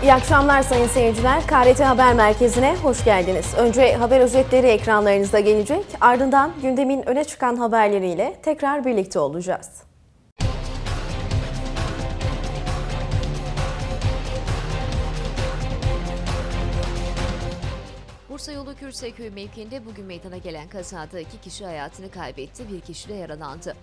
İyi akşamlar sayın seyirciler. KRT Haber Merkezi'ne hoş geldiniz. Önce haber özetleri ekranlarınızda gelecek. Ardından gündemin öne çıkan haberleriyle tekrar birlikte olacağız. Bursa yolu Kürseköy mevkiinde bugün meydana gelen kazada 2 kişi hayatını kaybetti, 1 kişi de yaralandı.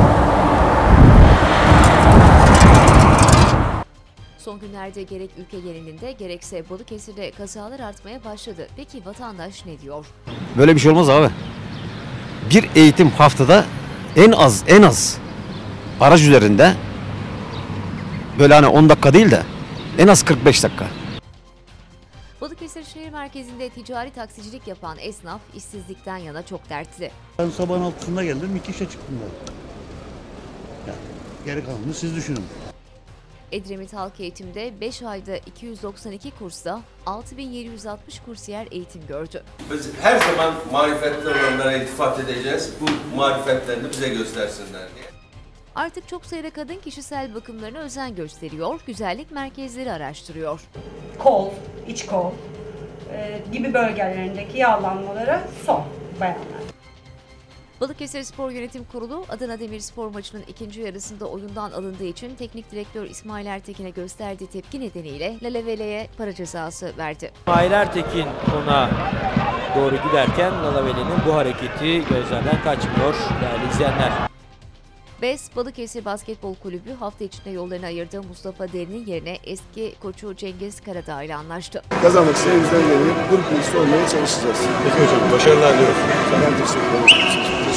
Son günlerde gerek ülke genelinde gerekse Balıkesir'de kazalar artmaya başladı. Peki vatandaş ne diyor? Böyle bir şey olmaz abi. Bir eğitim haftada en az araç üzerinde böyle hani 10 dakika değil de en az 45 dakika. Balıkesir şehir merkezinde ticari taksicilik yapan esnaf işsizlikten yana çok dertli. Ben sabahın 6'sında geldim, 2 işe çıktım ben. Yani geri kalanını siz düşünün. Edremit Halk Eğitim'de 5 ayda 292 kursta 6760 kursiyer eğitim gördü. Biz her zaman marifetli olanlara iltifat edeceğiz. Bu marifetlerini bize göstersinler diye. Artık çok sayıda kadın kişisel bakımlarına özen gösteriyor, güzellik merkezleri araştırıyor. Kol, iç kol gibi bölgelerindeki yağlanmalara son bayanlar. Balıkesir Spor Yönetim Kurulu Adana Demirspor maçının ikinci yarısında oyundan alındığı için teknik direktör İsmail Ertekin'e gösterdiği tepki nedeniyle Lalavele'ye para cezası verdi. İsmail Ertekin ona doğru giderken Lalavele'nin bu hareketi gözlerden kaçmıyor değerli izleyenler. BES Balıkesir Basketbol Kulübü hafta içinde yollarını ayırdığı Mustafa Derin'in yerine eski koçu Cengiz Karadağ ile anlaştı. Kazanmak için elimizden geleni grup birisi olmaya çalışacağız. Peki hocam, başarılar diliyorum. Ben teşekkür ederim.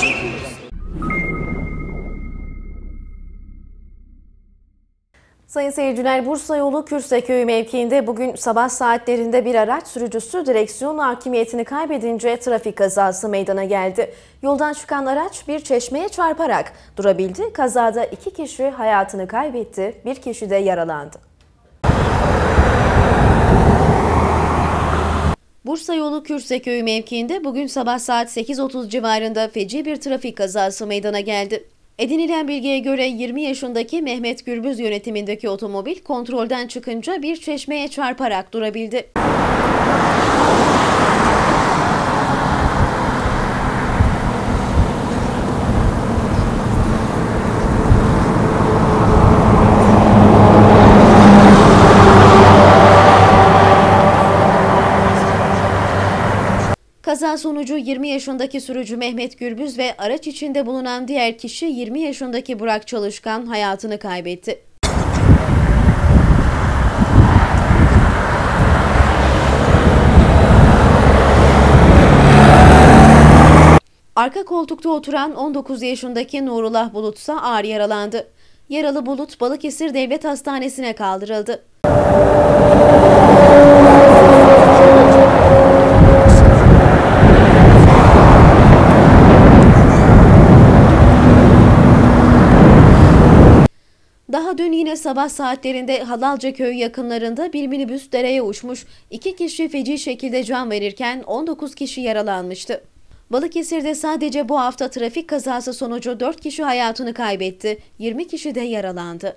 Sayın seyirciler, Bursa yolu Kürseköy mevkiinde bugün sabah saatlerinde bir araç sürücüsü direksiyon hakimiyetini kaybedince trafik kazası meydana geldi. Yoldan çıkan araç bir çeşmeye çarparak durabildi. Kazada 2 kişi hayatını kaybetti, 1 kişi de yaralandı. Bursa yolu Kürseköy mevkiinde bugün sabah saat 8:30 civarında feci bir trafik kazası meydana geldi. Edinilen bilgiye göre 20 yaşındaki Mehmet Gürbüz yönetimindeki otomobil kontrolden çıkınca bir çeşmeye çarparak durabildi. Kaza sonucu 20 yaşındaki sürücü Mehmet Gürbüz ve araç içinde bulunan diğer kişi 20 yaşındaki Burak Çalışkan hayatını kaybetti. Arka koltukta oturan 19 yaşındaki Nurullah Bulut ise ağır yaralandı. Yaralı Bulut Balıkesir Devlet Hastanesi'ne kaldırıldı. Daha dün yine sabah saatlerinde Halalcaköy yakınlarında bir minibüs dereye uçmuş, 2 kişi feci şekilde can verirken 19 kişi yaralanmıştı. Balıkesir'de sadece bu hafta trafik kazası sonucu 4 kişi hayatını kaybetti, 20 kişi de yaralandı.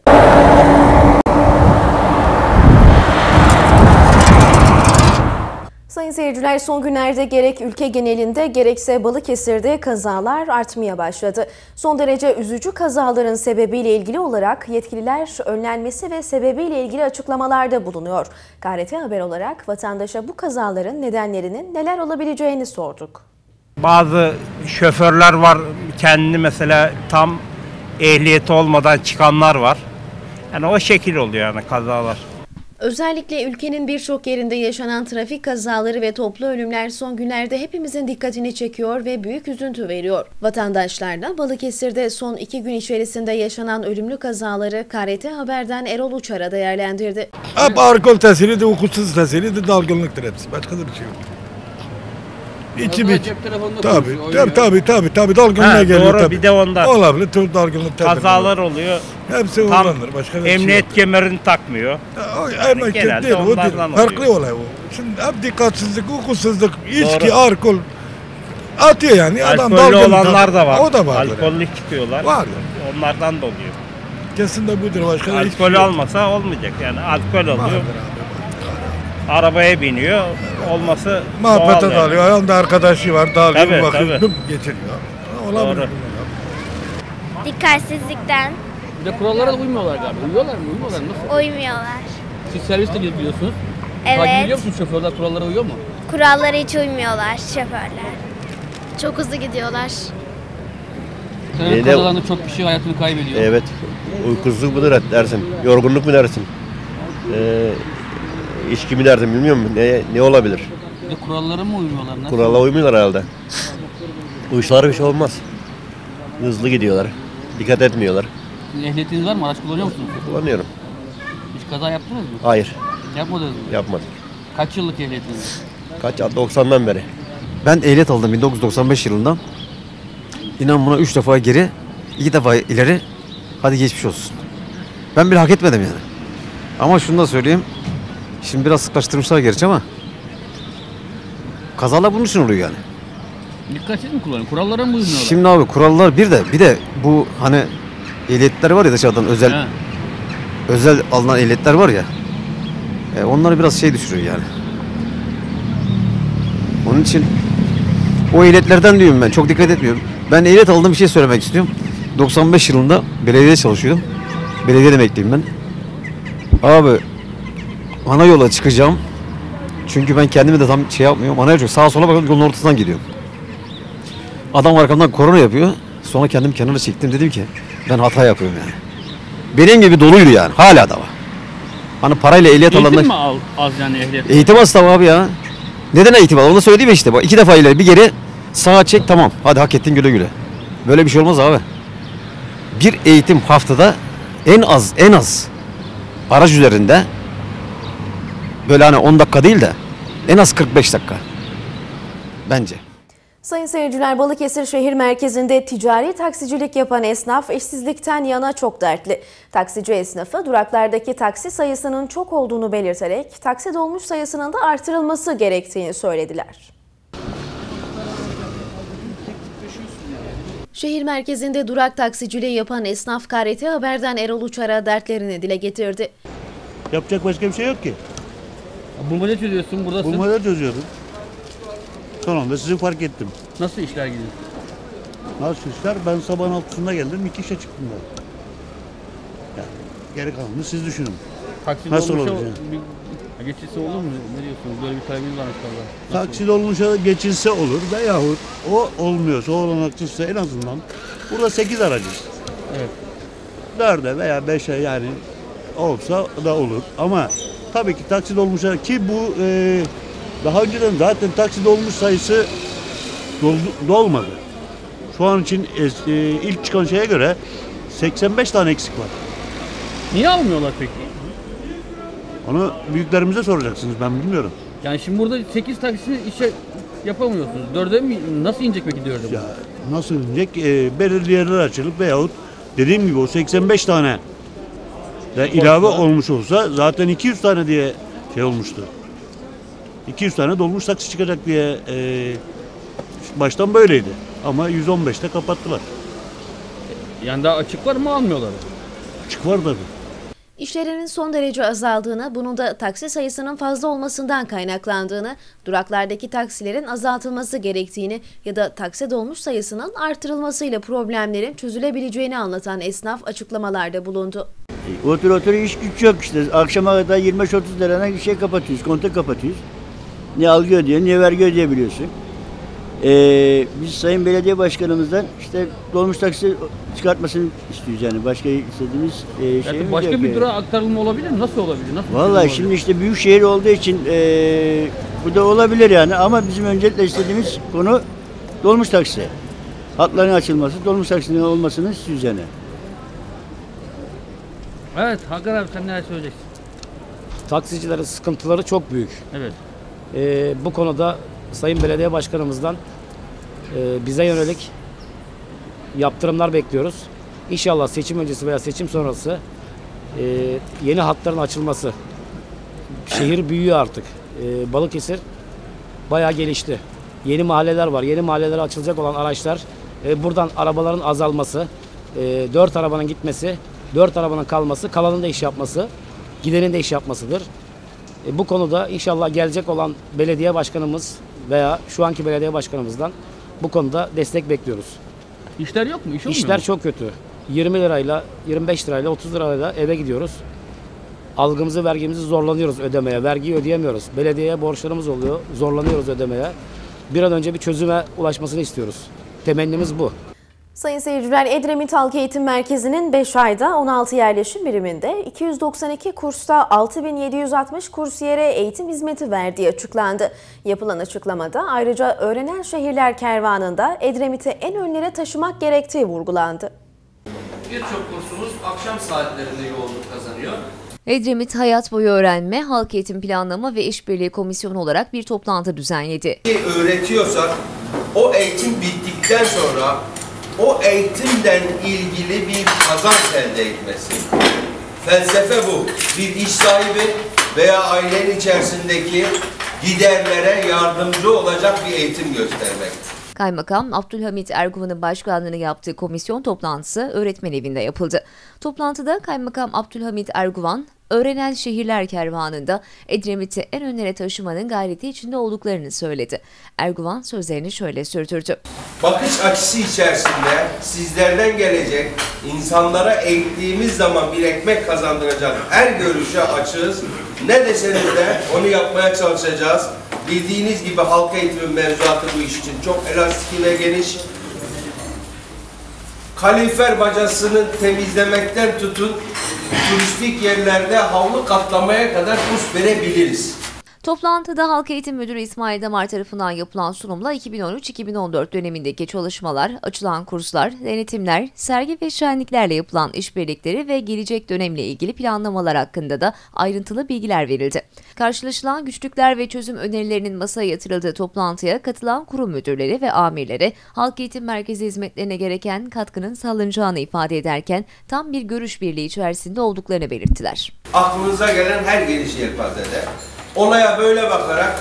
Sayın seyirciler, son günlerde gerek ülke genelinde gerekse Balıkesir'de kazalar artmaya başladı. Son derece üzücü kazaların sebebiyle ilgili olarak yetkililer önlenmesi ve sebebiyle ilgili açıklamalarda bulunuyor. KRT Haber olarak vatandaşa bu kazaların nedenlerinin neler olabileceğini sorduk. Bazı şoförler var, kendini mesela tam ehliyeti olmadan çıkanlar var. Yani o şekil oluyor yani kazalar. Özellikle ülkenin birçok yerinde yaşanan trafik kazaları ve toplu ölümler son günlerde hepimizin dikkatini çekiyor ve büyük üzüntü veriyor. Vatandaşlar da Balıkesir'de son 2 gün içerisinde yaşanan ölümlü kazaları KRT Haber'den Erol Uçar'a değerlendirdi. Hep alkol tesiridir, hukuksuz tesiridir, dalgınlıktır hepsi. Başka da bir şey yok. İçim iç. Tabii dalgınlığa geliyor. Doğru, tabii. Bir de ondan. Olabilir, tüm dalgınlık. Kazalar oluyor. Hepsi ondandır. Başka da Emniyet şey kemerini takmıyor. Emniyet değil, o değil. Farklı olay o. Şimdi hep dikkatsizlik, hukuksuzluk, içki, alkol atıyor yani. Adam alkollü dalgın olanlar da var. O da var. Alkollü çıkıyorlar. Var. Onlardan da oluyor. Kesin de budur. Başka alkol hiçbir şey yok. olmasa olmayacak yani. Alkol oluyor. arabaya biniyor. Olması Muhabbete doğal yani. dalıyor. Yanında arkadaşı var. Dalıyor, Tabii, bakıyor, tabii. dıp geçiriyor. Olabilir. Doğru. Dikkatsizlikten Bir de kurallara da uymuyorlar galiba. Uyuyorlar mı? Uymuyorlar mı? Nasıl? uymuyorlar. Siz serviste gidiyorsunuz. Takip Evet, ediyor musunuz şoförler? Kurallara uyuyor mu? kurallara hiç uymuyorlar şoförler. Çok hızlı gidiyorlar. Trafik kazalarında çok kişi hayatını kaybediyor. Evet. Uykusuzluk mu dersin? Yorgunluk mu dersin? İçki mi dersin bilmiyorum. Ne olabilir? Bir de kurallara mı uymuyorlar? Nasıl? Kurala uymuyorlar herhalde. Uyuşlar bir şey olmaz. Hızlı gidiyorlar. Dikkat etmiyorlar. Sizin ehliyetiniz var mı? Araç kullanıyor musunuz? Kullanıyorum. Hiç kaza yaptınız mı? Hayır. Yapmadınız mı? Yapmadık. Kaç yıllık ehliyetiniz var? Kaç? 90'dan beri. Ben ehliyet aldım 1995 yılında. İnan buna 3 defa geri, 2 defa ileri. Hadi geçmiş olsun. Ben bile hak etmedim yani. Ama şunu da söyleyeyim. Şimdi biraz sıklaştırmışlar gerçi ama kazalar bunun için oluyor yani. Dikkatsiz mi kullanıyor? Kurallara mı uymuyorlar? Şimdi abi kurallar bir de bu hani ehliyetler var ya dışarıdan özel alınan ehliyetler var ya. Onları biraz düşürüyor yani. Onun için o ehliyetlerden diyorum ben. Çok dikkat etmiyorum. Ben ehliyet aldığım bir şey söylemek istiyorum. 95 yılında belediyede çalışıyordum. Belediyede emekliyim ben. Abi ana yola çıkacağım. Çünkü ben kendimi de tam yapmıyorum. Ana yola sağa sola bakıyorum, yolun ortasından gidiyorum. Adam arkamdan korna yapıyor. Sonra kendimi kenara çektim, dedim ki ben hata yapıyorum yani. Benim gibi doluydu yani. Hala da var. Hani parayla ehliyet alanlar... Eğitim mi az yani ehliyet? Eğitim az tabii abi ya. Neden eğitim al? Onu söyleyeyim işte. Bak 2 defa ileri bir geri sağa çek, tamam. Hadi hak ettin, güle güle. Böyle bir şey olmaz abi. Bir eğitim haftada en az araç üzerinde böyle hani 10 dakika değil de en az 45 dakika. Bence. Sayın seyirciler, Balıkesir şehir merkezinde ticari taksicilik yapan esnaf işsizlikten yana çok dertli. Taksici esnafı duraklardaki taksi sayısının çok olduğunu belirterek taksi dolmuş sayısının da artırılması gerektiğini söylediler. Şehir merkezinde durak taksiciliği yapan esnaf KRT Haber'den Erol Uçar'a dertlerini dile getirdi. Yapacak başka bir şey yok ki. Bulmaca çözüyorsun, buradasın. Bulmaca çözüyorum. Son anda sizi fark ettim. Nasıl işler gidiyor? Nasıl işler? Ben sabahın 6'sında geldim, 2 işe çıktım ben. Yani geri kalanını siz düşünün. Taksi nasıl dolmuşa olacak? bir geçişse olur mu? Ne diyorsunuz? Böyle bir talebiniz varmış galiba. Taksi dolmuşa geçilse olur veyahut o olmuyorsa, o olanaksızsa en azından burada 8 aracız. Evet. 4'e veya 5'e yani olsa da olur. Ama tabii ki taksi dolmuşa ki bu daha önceden zaten taksi dolmuş sayısı dolmadı. Şu an için ilk çıkan şeye göre 85 tane eksik var. Niye almıyorlar peki? Onu büyüklerimize soracaksınız, ben bilmiyorum. Yani şimdi burada 8 taksi işe yapamıyorsunuz. 4'e mi? Nasıl inecek peki 4'e? Ya nasıl inecek? Belirli yerler açılıp veyahut dediğim gibi o 85 tane de ilave olmuş olsa zaten 200 tane diye şey olmuştu. 200 tane dolmuş taksi çıkacak diye baştan böyleydi. Ama 115'te kapattılar. Yani daha açık var mı, almıyorlar? Açık var tabii. İşlerinin son derece azaldığını, bunun da taksi sayısının fazla olmasından kaynaklandığını, duraklardaki taksilerin azaltılması gerektiğini ya da taksi dolmuş sayısının artırılmasıyla problemlerin çözülebileceğini anlatan esnaf açıklamalarda bulundu. Otur iş güç yok işte. Akşama kadar 25-30 lirana şey kapatıyoruz, kontak kapatıyoruz. Ne algı ödüyorsun, ne vergi ödeyebiliyorsun. Biz Sayın Belediye Başkanımızdan işte dolmuş taksi çıkartmasını istiyoruz yani. Başka istediğimiz şeyimiz başka yok. bir durağa aktarılma olabilir mi? Nasıl olabilir? Nasıl vallahi şimdi işte büyük şehir olduğu için bu da olabilir yani. Ama bizim öncelikle istediğimiz konu dolmuş taksi. Hatların açılması, dolmuş taksinin olmasını istiyoruz yani. Evet, Hakan abi sen neler söyleyeceksin? Taksicilerin sıkıntıları çok büyük. Evet. Bu konuda Sayın Belediye Başkanımızdan bize yönelik yaptırımlar bekliyoruz. İnşallah seçim öncesi veya seçim sonrası yeni hatların açılması. Şehir büyüyor artık. Balıkesir bayağı gelişti. Yeni mahalleler var. Yeni mahallelere açılacak olan araçlar, buradan arabaların azalması, 4 arabanın gitmesi, 4 arabanın kalması, kalanın da iş yapması, gidenin de iş yapmasıdır. Bu konuda inşallah gelecek olan belediye başkanımız veya şu anki belediye başkanımızdan bu konuda destek bekliyoruz. İşler yok mu? İşler çok kötü. 20 lirayla, 25 lirayla, 30 lirayla eve gidiyoruz. Algımızı, vergimizi zorlanıyoruz ödemeye. Vergiyi ödeyemiyoruz. Belediyeye borçlarımız oluyor. Zorlanıyoruz ödemeye. Bir an önce bir çözüme ulaşmasını istiyoruz. Temennimiz bu. Sayın seyirciler, Edremit Halk Eğitim Merkezi'nin 5 ayda 16 yerleşim biriminde 292 kursta 6760 kursiyere eğitim hizmeti verdiği açıklandı. Yapılan açıklamada ayrıca Öğrenen Şehirler Kervanı'nda Edremit'i en önlere taşımak gerektiği vurgulandı. Birçok kursumuz akşam saatlerinde yoğunluk kazanıyor. Edremit Hayat Boyu Öğrenme, Halk Eğitim Planlama ve İşbirliği Komisyonu olarak bir toplantı düzenledi. Öğretiyorsak o eğitim bittikten sonra o eğitimden ilgili bir kazanç elde etmesi. Felsefe bu. Bir iş sahibi veya ailenin içerisindeki giderlere yardımcı olacak bir eğitim göstermek. Kaymakam Abdülhamit Erguvan'ın başkanlığını yaptığı komisyon toplantısı öğretmen evinde yapıldı. Toplantıda Kaymakam Abdülhamit Erguvan, Öğrenen Şehirler Kervanı'nda Edremit'i en önlere taşımanın gayreti içinde olduklarını söyledi. Erguvan sözlerini şöyle sürdürdü. Bakış açısı içerisinde sizlerden gelecek, insanlara eğittiğimiz zaman bir ekmek kazandıracak her görüşe açığız. Ne deseniz de onu yapmaya çalışacağız. Bildiğiniz gibi halk eğitimi mevzuatı bu iş için çok elastik ve geniş. Kalifer bacasını temizlemekten tutun, turistik yerlerde havlu katlamaya kadar kurs verebiliriz. Toplantıda Halk Eğitim Müdürü İsmail Damar tarafından yapılan sunumla 2013-2014 dönemindeki çalışmalar, açılan kurslar, denetimler, sergi ve şenliklerle yapılan işbirlikleri ve gelecek dönemle ilgili planlamalar hakkında da ayrıntılı bilgiler verildi. Karşılaşılan güçlükler ve çözüm önerilerinin masaya yatırıldığı toplantıya katılan kurum müdürleri ve amirleri Halk Eğitim Merkezi hizmetlerine gereken katkının sağlanacağını ifade ederken tam bir görüş birliği içerisinde olduklarını belirttiler. Aklınıza gelen her geniş yelpazede olaya böyle bakarak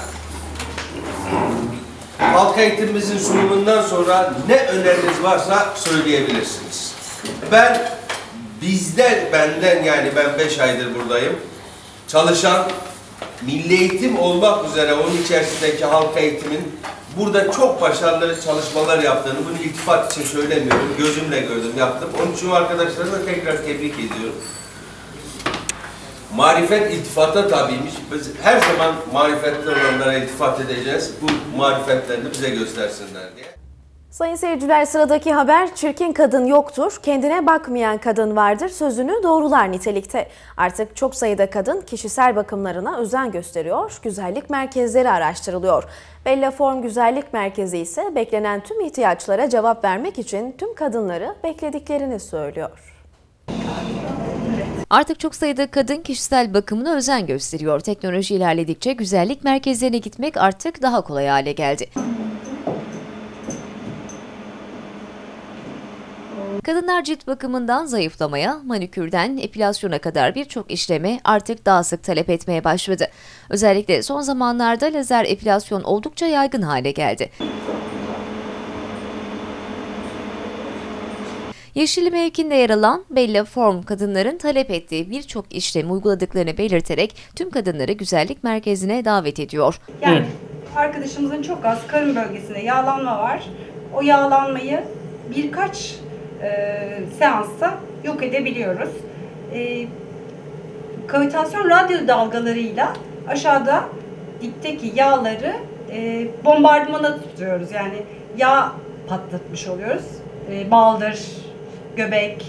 halk eğitimimizin sunumundan sonra ne öneriniz varsa söyleyebilirsiniz. Benden yani ben 5 aydır buradayım. Çalışan, milli eğitim olmak üzere onun içerisindeki halk eğitimin burada çok başarılı çalışmalar yaptığını, bunu iltifat için söylemiyorum, gözümle gördüm, yaptım. Onun için arkadaşları da tekrar tebrik ediyorum. Marifet iltifata tabiymiş. Biz her zaman marifetli olanlara iltifat edeceğiz. Bu marifetlerini bize göstersinler diye. Sayın seyirciler, sıradaki haber çirkin kadın yoktur, kendine bakmayan kadın vardır sözünü doğrular nitelikte. Artık çok sayıda kadın kişisel bakımlarına özen gösteriyor, güzellik merkezleri araştırılıyor. Bella Form Güzellik Merkezi ise beklenen tüm ihtiyaçlara cevap vermek için tüm kadınları beklediklerini söylüyor. Artık çok sayıda kadın kişisel bakımına özen gösteriyor. Teknoloji ilerledikçe güzellik merkezlerine gitmek artık daha kolay hale geldi. Kadınlar cilt bakımından zayıflamaya, manikürden epilasyona kadar birçok işlemi artık daha sık talep etmeye başladı. Özellikle son zamanlarda lazer epilasyon oldukça yaygın hale geldi. Yeşilli mevkinde yer alan Bella Form kadınların talep ettiği birçok işlemi uyguladıklarını belirterek tüm kadınları güzellik merkezine davet ediyor. Yani arkadaşımızın çok az karın bölgesinde yağlanma var. O yağlanmayı birkaç seansta yok edebiliyoruz. Kavitasyon radyo dalgalarıyla aşağıda dipteki yağları bombardımana tutuyoruz. Yani yağ patlatmış oluyoruz. Baldır, göbek,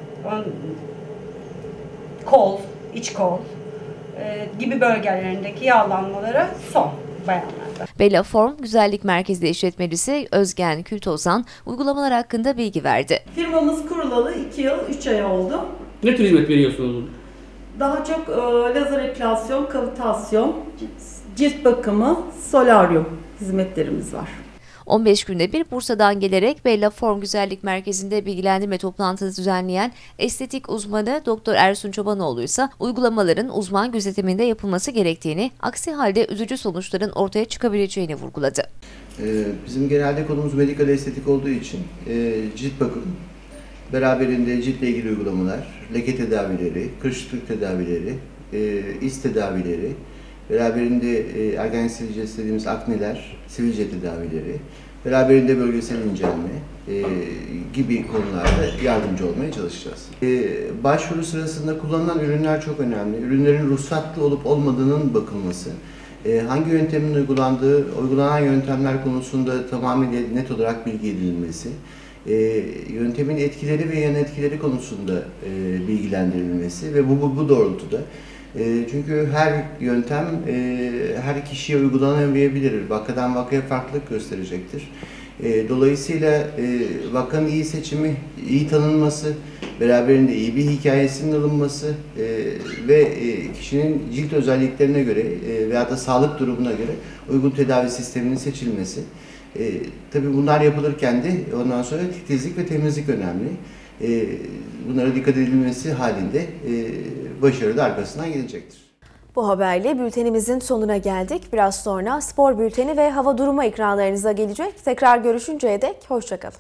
kol, iç kol gibi bölgelerindeki yağlanmalara son bayanlarda. Bella Form Güzellik Merkezi işletmecisi Özgen Kültozan uygulamalar hakkında bilgi verdi. Firmamız kurulalı 2 yıl 3 ay oldu. Ne tür hizmet veriyorsunuz? Daha çok lazer epilasyon, kavitasyon, cilt bakımı, solaryum hizmetlerimiz var. 15 günde bir Bursa'dan gelerek Bella Form Güzellik Merkezi'nde bilgilendirme toplantısı düzenleyen estetik uzmanı Dr. Ersun Çobanoğlu ise uygulamaların uzman gözetiminde yapılması gerektiğini, aksi halde üzücü sonuçların ortaya çıkabileceğini vurguladı. Bizim genelde konumuz medikal estetik olduğu için cilt bakım, beraberinde ciltle ilgili uygulamalar, leke tedavileri, kırışıklık tedavileri, iz tedavileri beraberinde ergen sivilcesi dediğimiz akneler, sivilce tedavileri, beraberinde bölgesel incelme gibi konularda yardımcı olmaya çalışacağız. Başvuru sırasında kullanılan ürünler çok önemli. Ürünlerin ruhsatlı olup olmadığının bakılması, hangi yöntemin uygulandığı, uygulanan yöntemler konusunda tamamıyla net olarak bilgi edinilmesi, yöntemin etkileri ve yan etkileri konusunda bilgilendirilmesi ve bu doğrultuda. Çünkü her yöntem her kişiye uygulanamayabilir. Vakadan vakaya farklılık gösterecektir. Dolayısıyla vakanın iyi seçimi, iyi tanınması, beraberinde iyi bir hikayesinin alınması ve kişinin cilt özelliklerine göre veya da sağlık durumuna göre uygun tedavi sisteminin seçilmesi. Tabii bunlar yapılırken de ondan sonra titizlik ve temizlik önemli. Bunlara dikkat edilmesi halinde başarı da arkasından gelecektir. Bu haberle bültenimizin sonuna geldik. Biraz sonra spor bülteni ve hava durumu ekranlarınıza gelecek. Tekrar görüşünceye dek hoşça kalın.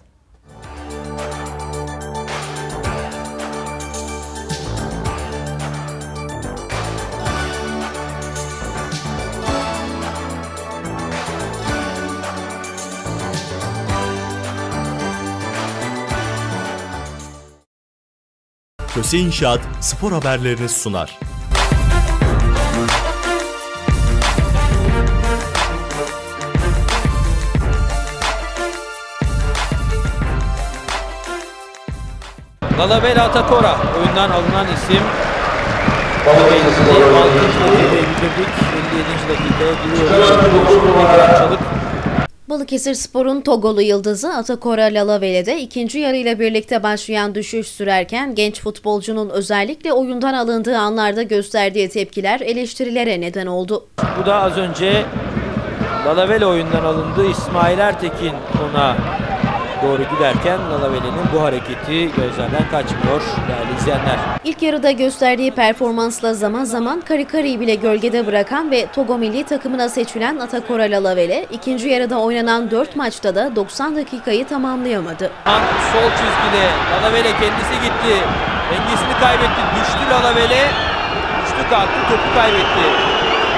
Köse İnşaat spor haberlerini sunar. Lalabela Atakora oyundan alınan isim. Bitirdik. 57. dakikaya giriyoruz. Balıkesirspor'un Togolu yıldızı Atakora Lalavele'de ikinci yarıyla birlikte başlayan düşüş sürerken genç futbolcunun özellikle oyundan alındığı anlarda gösterdiği tepkiler eleştirilere neden oldu. Bu da az önce Lalavele oyundan alındı. İsmail Ertekin ona doğru giderken Lalavele'nin bu hareketi gözlerden kaçmıyor değerli izleyenler. İlk yarıda gösterdiği performansla zaman zaman Karikari'yi bile gölgede bırakan ve Togo milli takımına seçilen Atakora Lalavele, ikinci yarıda oynanan 4 maçta da 90 dakikayı tamamlayamadı. Sol çizgide Lalavele kendisi gitti. Dengesini kaybetti. Düştü Lalavele. Düştü kalktı, topu kaybetti.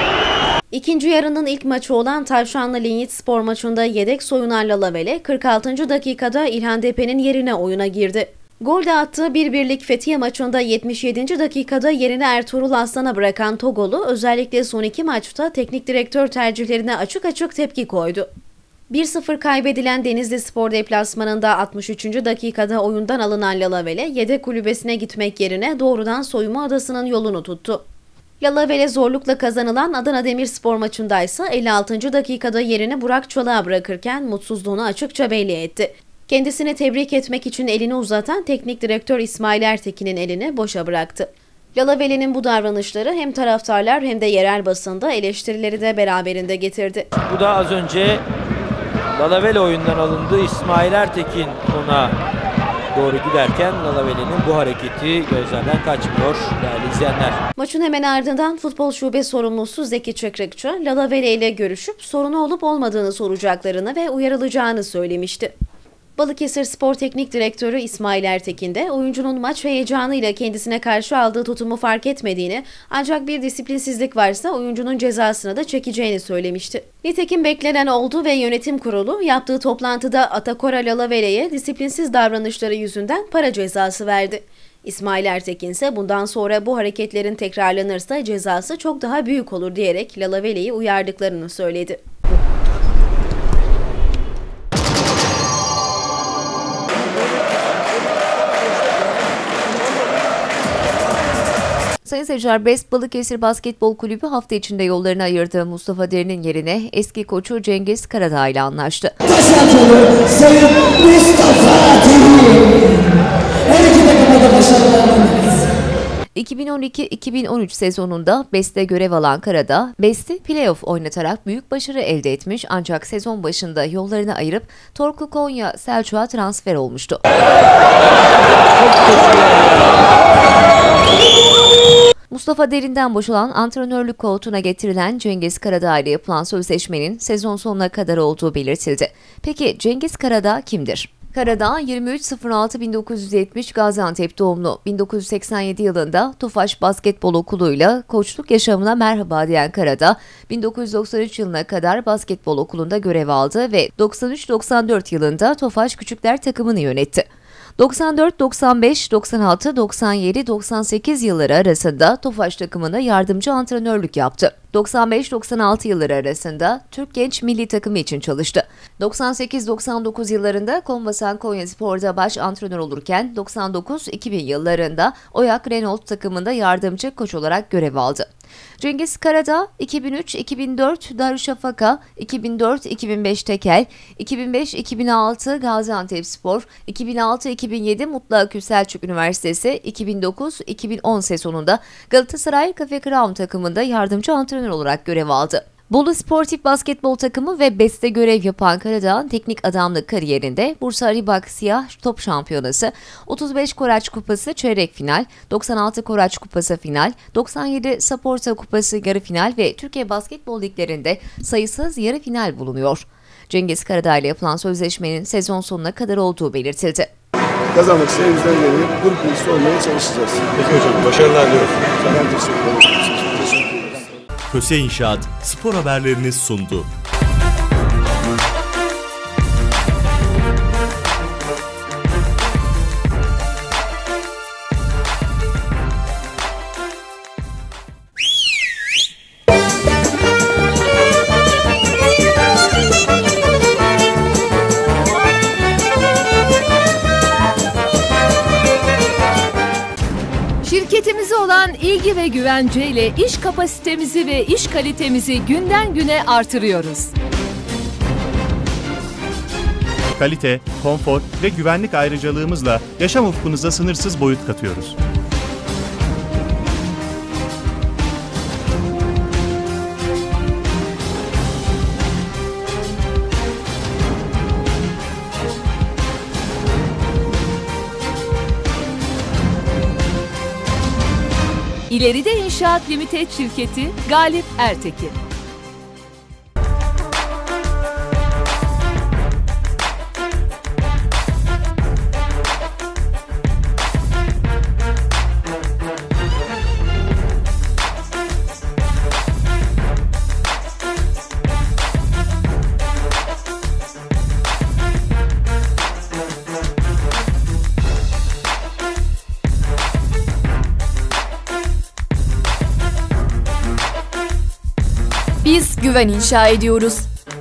İkinci yarının ilk maçı olan Tavşanlı Linyit Spor maçında yedek soyunan Lalavele 46. dakikada İlhan Depe'nin yerine oyuna girdi. Gol de attığı 1-1'lik Fethiye maçında 77. dakikada yerini Ertuğrul Aslan'a bırakan Togolu özellikle son iki maçta teknik direktör tercihlerine açık açık tepki koydu. 1-0 kaybedilen Denizli Spor deplasmanında 63. dakikada oyundan alınan Lalavele yedek kulübesine gitmek yerine doğrudan soyunma adasının yolunu tuttu. Lalavele zorlukla kazanılan Adana Demirspor maçındaysa 56. dakikada yerini Burak Çolak'a bırakırken mutsuzluğunu açıkça belli etti. Kendisini tebrik etmek için elini uzatan teknik direktör İsmail Ertekin'in elini boşa bıraktı. Lalavele'nin bu davranışları hem taraftarlar hem de yerel basında eleştirileri de beraberinde getirdi. Bu da az önce Lalavele oyundan alındı. İsmail Ertekin ona doğru giderken Lalavele'nin bu hareketi gözlerden kaçmıyor değerli izleyenler. Maçın hemen ardından futbol şube sorumlusu Zeki Çıkrıkçı, Lalavele ile görüşüp sorunu olup olmadığını soracaklarını ve uyarılacağını söylemişti. Balıkesirspor Teknik Direktörü İsmail Ertekin de oyuncunun maç heyecanıyla kendisine karşı aldığı tutumu fark etmediğini, ancak bir disiplinsizlik varsa oyuncunun cezasını da çekeceğini söylemişti. Nitekim beklenen oldu ve yönetim kurulu yaptığı toplantıda Atakora Lalavele'ye disiplinsiz davranışları yüzünden para cezası verdi. İsmail Ertekin ise bundan sonra bu hareketlerin tekrarlanırsa cezası çok daha büyük olur diyerek Lalavele'yi uyardıklarını söyledi. Sayın seyirciler, Brest Balıkesir Basketbol Kulübü hafta içinde yollarını ayırdığı Mustafa Derin'in yerine eski koçu Cengiz Karadağ ile anlaştı. Sayın Mustafa Derin. Her iki takıma da başarılar dileriz. 2012-2013 sezonunda Best'te görev alan Karadağ, Best'i playoff oynatarak büyük başarı elde etmiş ancak sezon başında yollarını ayırıp Torku Konya Selçuk'a transfer olmuştu. Mustafa Derin'den boşalan antrenörlük koltuğuna getirilen Cengiz Karadağ ile yapılan sözleşmenin sezon sonuna kadar olduğu belirtildi. Peki Cengiz Karadağ kimdir? Karadağ 23.06.1970 Gaziantep doğumlu. 1987 yılında Tofaş Basketbol Okulu'yla koçluk yaşamına merhaba diyen Karadağ, 1993 yılına kadar basketbol okulunda görev aldı ve 93-94 yılında Tofaş Küçükler takımını yönetti. 94, 95, 96, 97, 98 yılları arasında Tofaş takımında yardımcı antrenörlük yaptı. 95-96 yılları arasında Türk Genç Milli Takımı için çalıştı. 98-99 yıllarında Kombasan Konyaspor'da baş antrenör olurken 99-2000 yıllarında Oyak Renault takımında yardımcı koç olarak görev aldı. Cengiz Karadağ 2003-2004 Darüşşafaka, 2004-2005 Tekel, 2005-2006 Gaziantepspor, 2006-2007 Mutlu Akü Selçuk Üniversitesi, 2009-2010 sezonunda Galatasaray Cafe Crown takımında yardımcı antrenör olarak görev aldı. Bolu Sportif Basketbol takımı ve BES'te görev yapan Karadağ'ın teknik adamlık kariyerinde Bursa Ribak Siyah Top Şampiyonası, 35 Koraç Kupası çeyrek final, 96 Koraç Kupası final, 97 Saporta Kupası yarı final ve Türkiye Basketbol Liglerinde sayısız yarı final bulunuyor. Cengiz Karadağ ile yapılan sözleşmenin sezon sonuna kadar olduğu belirtildi. Kazanmak ise elimizden geleni grup üyesi olmaya çalışacağız. Peki hocam, başarılar diliyorum. Ben teşekkür ederim. Köse İnşaat spor haberlerini sundu. Şirketimize olan ilgi ve güvenceyle iş kapasitemizi ve iş kalitemizi günden güne artırıyoruz. Kalite, konfor ve güvenlik ayrıcalığımızla yaşam ufkunuza sınırsız boyut katıyoruz. İleride İnşaat Limited şirketi Galip Ertekin. Biz güven inşa ediyoruz.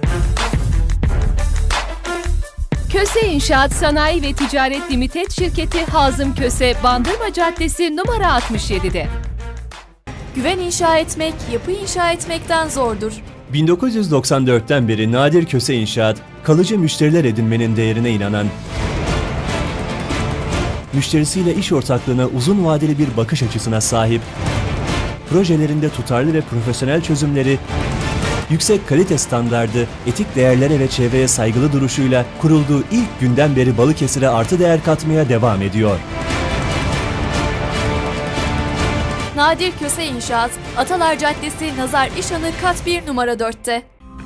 Köse İnşaat Sanayi ve Ticaret Limited şirketi Hazım Köse, Bandırma Caddesi numara 67'de. Güven inşa etmek, yapı inşa etmekten zordur. 1994'ten beri Nadir Köse İnşaat, kalıcı müşteriler edinmenin değerine inanan, müşterisiyle iş ortaklığına uzun vadeli bir bakış açısına sahip, projelerinde tutarlı ve profesyonel çözümleri, yüksek kalite standardı, etik değerlere ve çevreye saygılı duruşuyla kurulduğu ilk günden beri Balıkesir'e artı değer katmaya devam ediyor. Nadir Köse İnşaat, Atalar Caddesi, Nazar İşhanı kat 1 numara 4'te.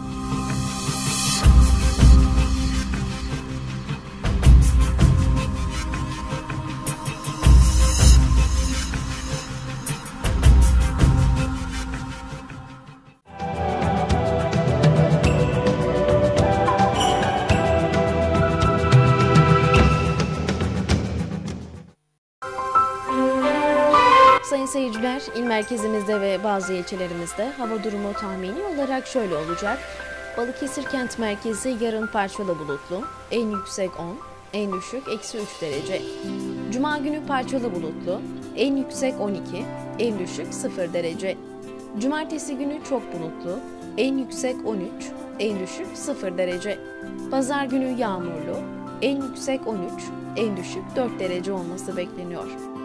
Sayın seyirciler, il merkezimizde ve bazı ilçelerimizde hava durumu tahmini olarak şöyle olacak. Balıkesir kent merkezi yarın parçalı bulutlu, en yüksek 10, en düşük -3 derece. Cuma günü parçalı bulutlu, en yüksek 12, en düşük 0 derece. Cumartesi günü çok bulutlu, en yüksek 13, en düşük 0 derece. Pazar günü yağmurlu, en yüksek 13, en düşük 4 derece olması bekleniyor.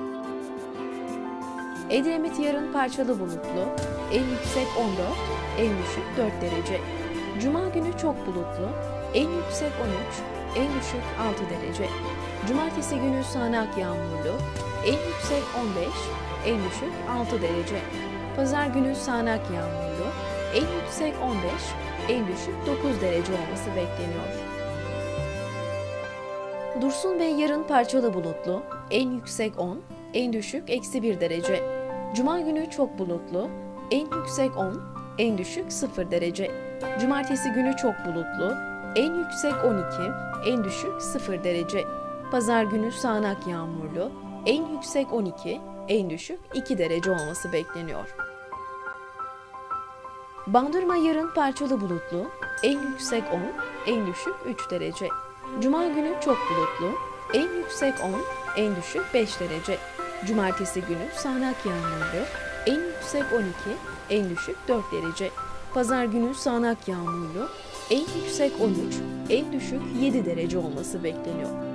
Edremit yarın parçalı bulutlu, en yüksek 14, en düşük 4 derece. Cuma günü çok bulutlu, en yüksek 13, en düşük 6 derece. Cumartesi günü sağanak yağmurlu, en yüksek 15, en düşük 6 derece. Pazar günü sağanak yağmurlu, en yüksek 15, en düşük 9 derece olması bekleniyor. Dursun Bey yarın parçalı bulutlu, en yüksek 10, en düşük -1 derece. Cuma günü çok bulutlu, en yüksek 10, en düşük 0 derece. Cumartesi günü çok bulutlu, en yüksek 12, en düşük 0 derece. Pazar günü sağanak yağmurlu, en yüksek 12, en düşük 2 derece olması bekleniyor. Bandırma yarın parçalı bulutlu, en yüksek 10, en düşük 3 derece. Cuma günü çok bulutlu, en yüksek 10, en düşük 5 derece. Cumartesi günü sağanak yağmurlu, en yüksek 12, en düşük 4 derece. Pazar günü sağanak yağmurlu, en yüksek 13, en düşük 7 derece olması bekleniyor.